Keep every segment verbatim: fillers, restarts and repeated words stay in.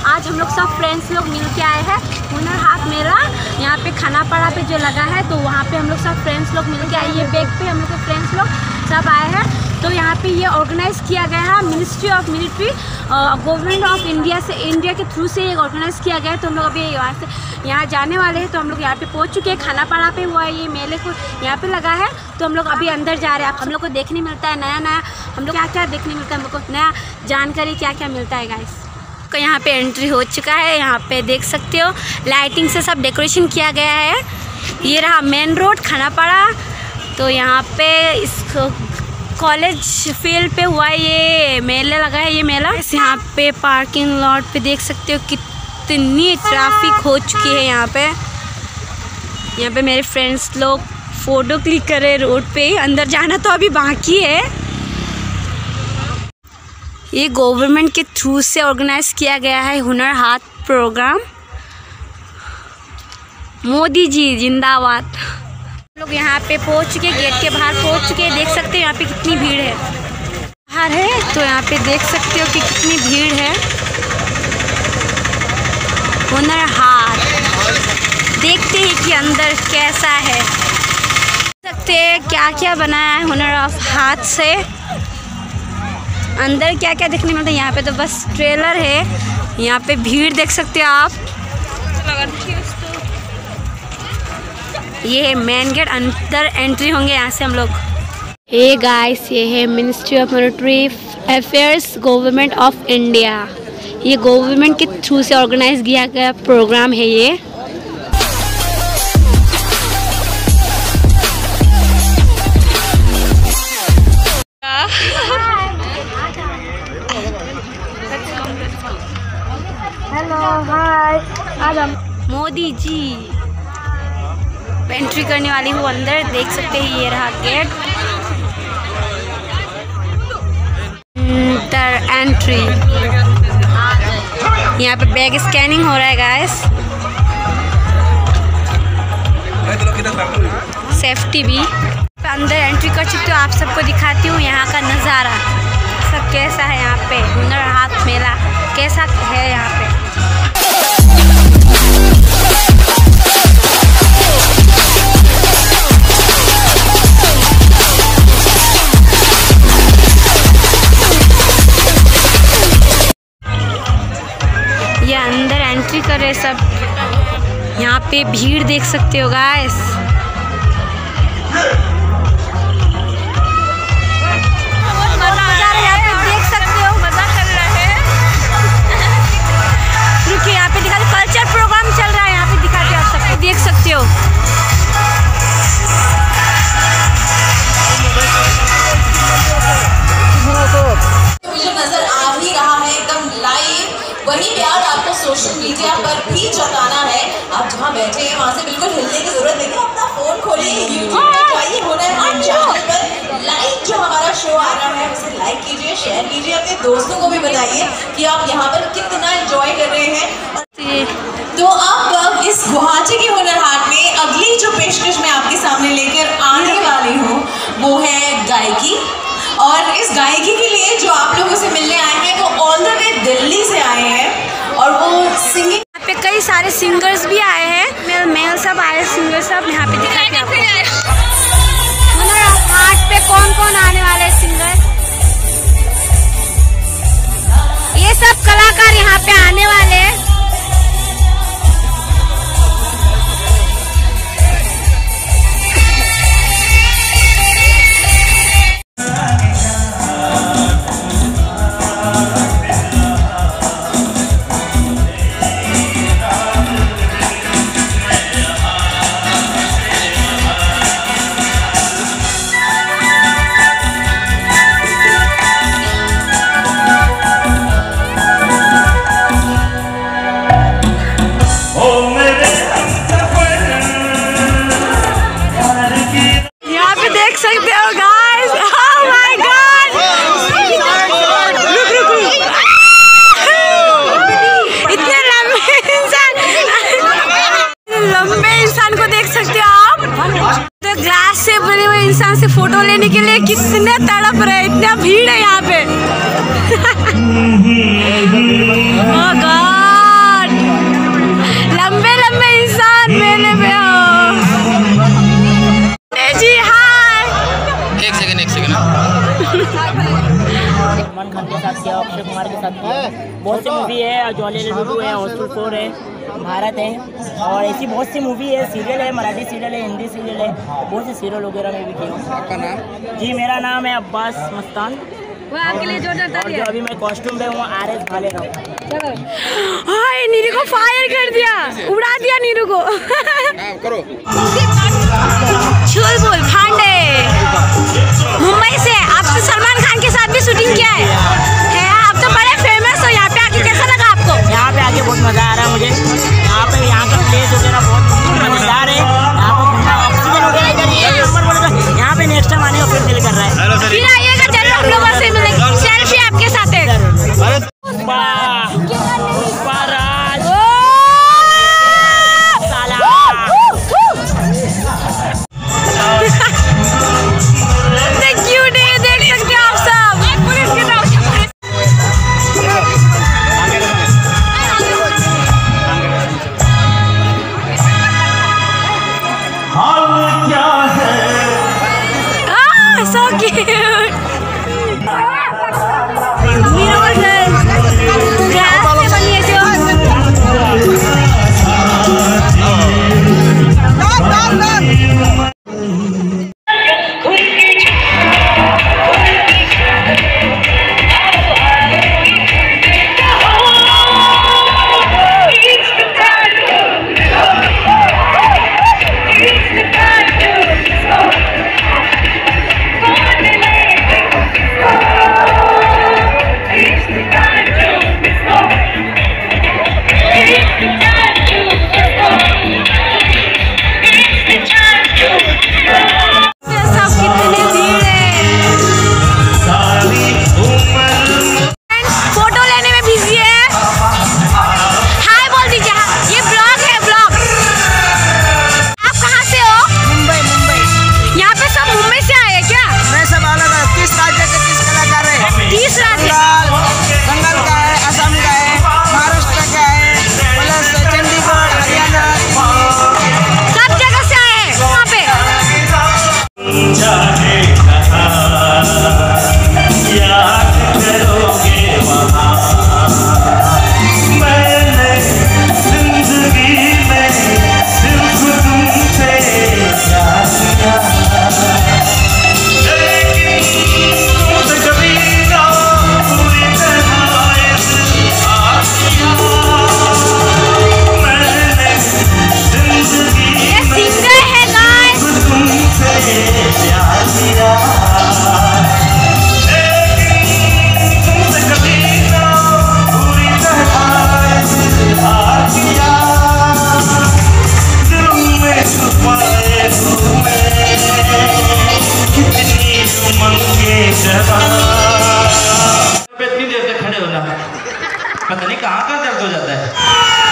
आज हम लोग सब फ्रेंड्स लोग मिल के आए हैं हुनर हाट मेला। यहाँ पे खानापाड़ा पे जो लगा है तो वहाँ पे हम लोग सब फ्रेंड्स लोग मिल के आए। ये बैग पे हम लोग के फ्रेंड्स लोग सब आए हैं। तो यहाँ पे ये ऑर्गेनाइज़ किया गया है ministry of military government of India से, इंडिया के थ्रू से ये ऑर्गेनाइज़ किया गया है। तो हम लोग अभी यहाँ से यहाँ जाने वाले हैं। तो हम लोग यहाँ पे पहुँच चुके हैं। खानापाड़ा पे हुआ है ये मेले को यहाँ पे लगा है। तो हम लोग अभी अंदर जा रहे हैं। हम लोग को देखने मिलता है नया नया, हम लोग क्या क्या देखने मिलता है, हम लोग को नया जानकारी क्या क्या मिलता है गाइस। तो यहाँ पे एंट्री हो चुका है। यहाँ पे देख सकते हो लाइटिंग से सब डेकोरेशन किया गया है। ये रहा मेन रोड खानापाड़ा। तो यहाँ पे इस कॉलेज फील्ड पे हुआ ये मेला लगा है ये मेला। यहाँ पे पार्किंग लॉट पे देख सकते हो कितनी ट्रैफिक हो चुकी है। यहाँ पे यहाँ पे मेरे फ्रेंड्स लोग फ़ोटो क्लिक कर रहे रोड पे। अंदर जाना तो अभी बाकी है। ये गवर्नमेंट के थ्रू से ऑर्गेनाइज किया गया है हुनर हाट प्रोग्राम। मोदी जी जिंदाबाद। लोग यहाँ पे पहुँच चुके, गेट के बाहर पहुँच चुके। देख सकते हो यहाँ पे कितनी भीड़ है बाहर है। तो यहाँ पे देख सकते हो कि कितनी भीड़ है। हुनर हाट देखते हैं कि अंदर कैसा है। देख सकते हैं क्या क्या बनाया है हुनर ऑफ हाथ से। अंदर क्या क्या देखने मिलता है। यहाँ पे तो बस ट्रेलर है। यहाँ पे भीड़ देख सकते हो आप। ये है मेन गेट, अंदर एंट्री होंगे यहाँ से हम लोग। हे गाइस, ये है ministry of military affairs government of India. ये गवर्नमेंट के थ्रू से ऑर्गेनाइज किया गया प्रोग्राम है ये। हेलो हाय, आज हम मोदी जी एंट्री करने वाली हूँ अंदर। देख सकते हैं ये रहा गेट, इंटर एंट्री। यहाँ पे बैग स्कैनिंग हो रहा है गाइस। सेफ्टी भी। अंदर एंट्री कर चुके हो। आप सबको दिखाती हूँ यहाँ का नज़ारा सब कैसा है। यहाँ पे हुनर हाट मेला कैसा है यहाँ पे। ये अंदर एंट्री कर रहे सब। यहाँ पे भीड़ देख सकते हो गाइस। यहाँ पे दिखा कल्चर प्रोग्राम चल रहा है। यहाँ पे दिखाते हैं आप सबको, देख सकते हो। मुझे नजर आ ही रहा है एकदम लाइव। वही प्यार आपको सोशल मीडिया पर भी जताना है। आप जहाँ बैठे हैं वहाँ से बिल्कुल हिलने की जरूरत नहीं है। अपना फोन खोलिए, यूट्यूब पे जाइए, हुनर हाट चैनल पर लाइव जो हमारा शो आ रहा है उसे लाइक कीजिए, शेयर कीजिए, अपने दोस्तों को भी बताइए कि आप यहाँ पर कितना एंजॉय कर रहे हैं। तो अब इस गुवाहाटी के हुनर हाट में अगली जो पेशकश मैं आपके सामने लेकर आने वाली हूँ वो है गायकी। और इस गायकी के लिए जो आप लोगों से मिलने आए हैं वो ऑल द वे दिल्ली से आए हैं और वो सिंगिंग। यहाँ पे कई सारे सिंगर्स भी आए हैं। मेल मेल सब आए सिंगर सब। यहाँ पे दिखाते हैं आपको हुनर हाट पे कौन कौन आने वाले सिंगर। ये सब कलाकार यहाँ पे आने वाले हैं। इंसान से फोटो लेने के लिए कितने तड़प रहे, इतना भीड़ है यहाँ पे। oh God। है, जॉली लुडू है, हाउसफुल फोर है, भारत है और ऐसी बहुत सी मूवी है, सीरियल है, मराठी सीरियल है, हिंदी सीरियल है, बहुत से सीरियल वगैरह में भी की हूँ। आपका नाम? जी मेरा नाम है अब्बास मस्तान और जो अभी मैं कॉस्ट्यूम में हूँ आर एस भाले का। हाय नीरू को फायर कर दिया, उड़ा दिया नीरू को। करो। चुलबुल भांडे मुंबई से, आपने सलमान खान के साथ भी शूटिंग किया है, है आप तो बड़े फेमस हो। यहाँ पे आके कैसा लगा आपको? यहाँ पे आके बहुत मज़ा आ रहा है मुझे। यहाँ पे यहाँ का प्लेस वगैरह बहुत मज़ेदार है। यहाँ पे घूमना ऑक्सीजन वगैरह इधर ये नंबर वन का। यहाँ पे नेक्स्ट टाइम आने का फिर दिल कर रहा है। फिर आइएगा जरूर, हम लोगों से मिलेंगे, सेल्फी आपके साथ है। इतनी देर तक खड़े होना पता नहीं कहाँ कहाँ दर्द हो जाता है।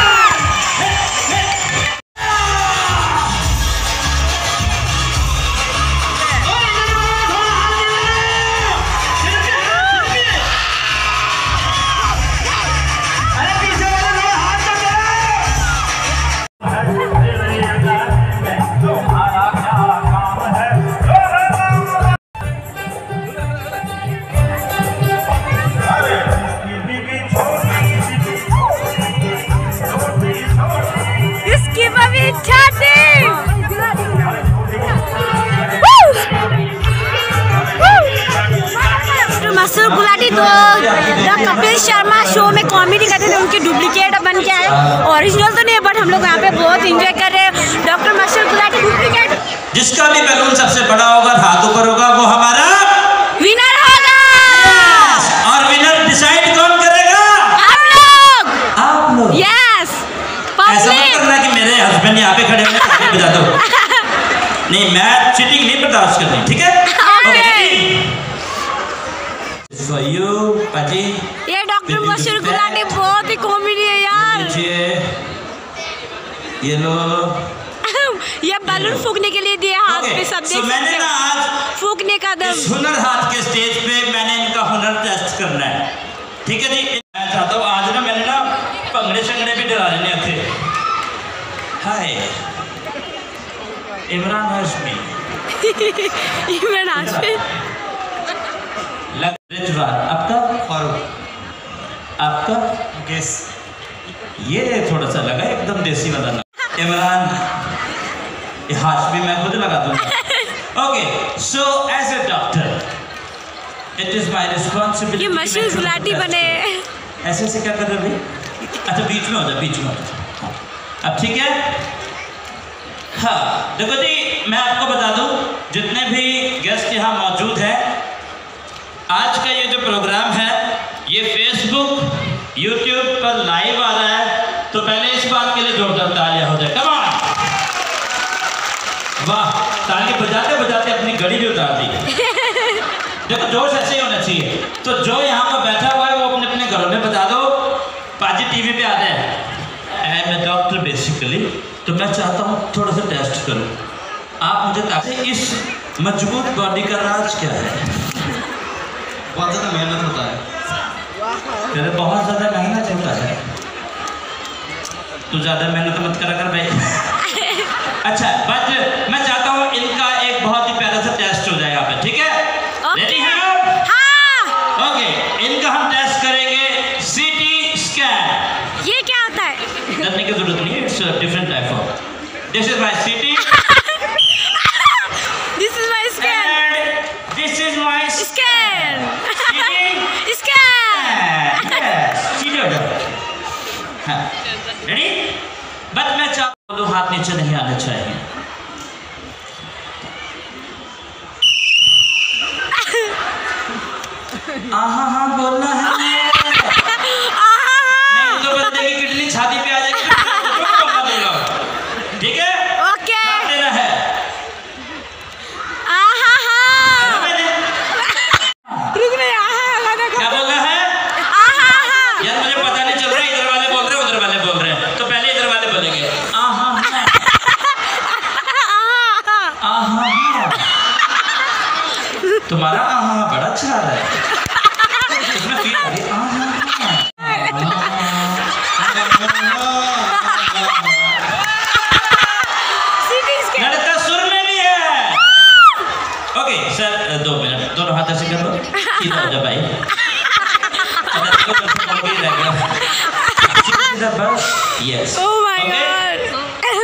मसूर गुलाटी तो कपिल शर्मा शो में कॉमेडी करते थे, उनके डुप्लीकेट बन के आए, ओरिजिनल तो नहीं है बट हम लोग यहाँ पे बहुत एंजॉय कर रहे हैं। डॉक्टर मसूर गुलाटी डुप्लीकेट। जिसका भी बैलून सबसे बड़ा होगा, हाथ ऊपर होगा, वो हमारा विनर होगा। और विनर डिसाइड कौन करेगा? हम लोग। आप लोग? यस। ऐसा मत करना कि मेरे हस्बैंड यहाँ पे खड़े हैं बजा दो। नहीं, मैं चीटिंग नहीं बर्दाश्त करनी, ठीक है? So you, पाजी, ये डॉक्टर मसूर गुलाटी बहुत ही कॉमेडी है यार। ये लो। ये बैलून फूकने के लिए दिए हाथ पे सब देख मैंने ना आज फूकने का दम। इस हुनर हाथ के स्टेज पे मैंने इनका हुनर टेस्ट करना है, ठीक है जी? मैं चाहता हूँ आज ना मैंने ना भंगड़े शंगड़े भी डरा लेने थे। हाय इमरान हाशमी। इमरान हाशमी। आपका? फारूक। आपका? गेस। ये थोड़ा सा लगा एकदम देसी वाला ना। इमरान, ये हाशमी मैं खुद लगा दूंगा। Okay, so as a doctor it is my responsibility. ये मशहूर गुलाटी बने। ऐसे ऐसे क्या कर रहे भाई? अच्छा बीच में हो जा, बीच में हो जा। अब ठीक है। हाँ देखो जी, मैं आपको बता दूं, जितने भी गेस्ट यहाँ मौजूद हैं, आज का ये जो प्रोग्राम है ये फेसबुक यूट्यूब पर लाइव आ रहा है, तो पहले इस बात के लिए जोरदार तालियां हो जाए। कम ऑन, वाह, ताली बजाते बजाते अपनी घड़ी भी उतार दी। देखो जोश ऐसे ही होना चाहिए। तो जो यहाँ पर बैठा हुआ है वो अपने अपने घरों में बता दो, पाजी टीवी पे आते हैं। I am a doctor basically, तो मैं चाहता हूँ थोड़ा सा टेस्ट करूँ। आप मुझे ताकि इस मजबूत बॉडी का राज क्या है? बहुत ज़्यादा मेहनत होता है। तेरे बहुत ज़्यादा मेहनत होता है। तू ज़्यादा मेहनत मत करा कर भाई। अच्छा, बट मैं चाहता हूँ इनका एक बहुत ही प्यारा सा टेस्ट हो जाए यहाँ पे, ठीक है? रेडी हैं आप? हाँ। ओके, इनका हम टेस्ट करेंगे सीटी स्कैन। ये क्या होता है? डरने की जरूरत नहीं है, it's different type of. This is my CT this is my scan. And this is my scan. CT scan. Yes, सीधे हो जाओ। हाँ, रेडी? बट मैं चाहता हूँ हाथ नीचे नहीं आने चाहिए। आहा हाँ बोलना है। नहीं तो बंदे की किडनी छाती पे आ जाएगी। ठीक है? ओके। साथ देना है। आहा हाँ। मैंने रुक नहीं, आहा लगा क्या बोला है? आहा हाँ। यार मुझे पता नहीं चल रहा, इधर वाले बोल रहे हैं उधर वाले बोल रहे हैं, तो पहले इधर वाले बोलेंगे। आहा हाँ। आहा हाँ। तुम्हारा आहा बड़ा अच्छा आ रहा है। इसमें फील आ रही है। आहा हाँ। लड़का सुर में भी है। ओके सर, दो मिनट, दोनों हाथ ऐसे कर दो। सीधा हो जा भाई। बस यस। Oh my God.